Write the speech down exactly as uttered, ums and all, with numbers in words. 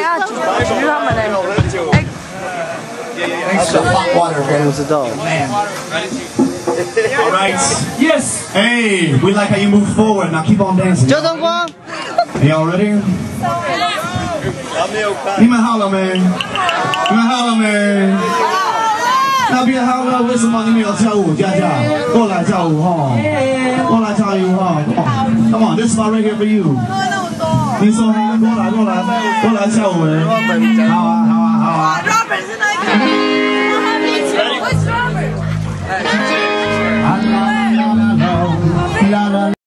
下举举他们嘞。哎。 Thanks for hot water, man. 不知道。 All right. Yes. Hey, we like how you move forward. Now keep on dancing. 交通光。 Y'all ready? 你们好了没？你们好了没？那边好了，为什么你们有跳舞？佳佳，过来跳舞哈，过来跳舞哈。Come on, this spot right here for you. 你说哈，过来过来过来跳舞嘞。好啊好啊好啊。 Robert 是那个。What's Robert？